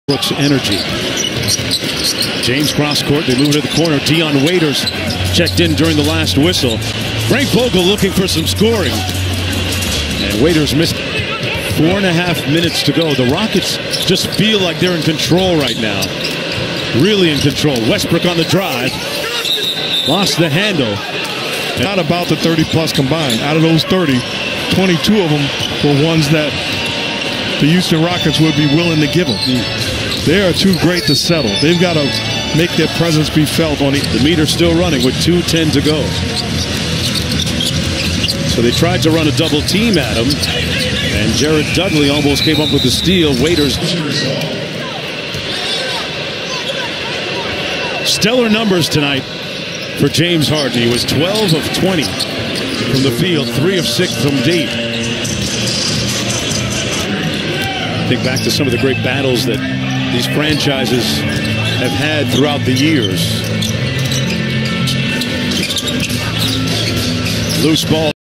Brooks energy. James cross court. They move to the corner. Dion Waiters checked in during the last whistle. Frank Vogel looking for some scoring. And Waiters missed. 4.5 minutes to go. The Rockets just feel like they're in control right now. Really in control. Westbrook on the drive. Lost the handle. Not about the 30-plus combined. Out of those 30, 22 of them were ones that the Houston Rockets would be willing to give them. They are too great to settle. They've got to make their presence be felt on the meter's still running with 2:10 to go. So they tried to run a double team at him, and Jared Dudley almost came up with the steal. Waiters. Stellar numbers tonight for James Harden. He was 12 of 20 from the field, 3 of 6 from deep. Think back to some of the great battles that these franchises have had throughout the years. Loose ball.